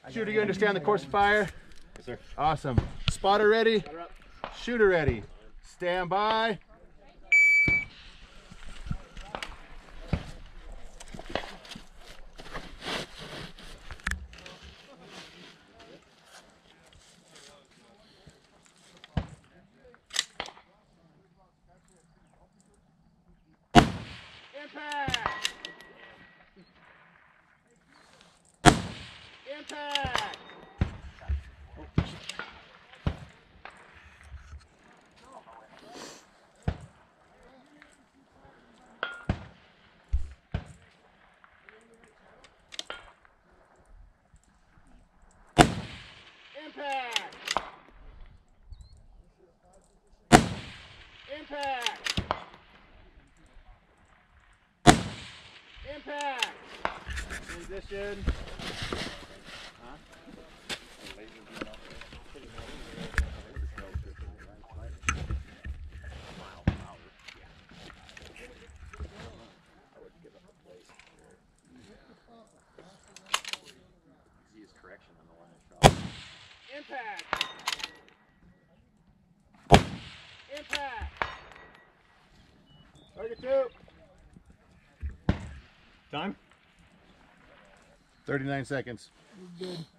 Shooter, you understand the course of fire? Yes, sir. Awesome. Spotter ready. Shooter ready. Stand by. Impact! Impact! Impact! Impact! Impact! Transition. Impact! Impact! Target 2. Time? 39 seconds. Good.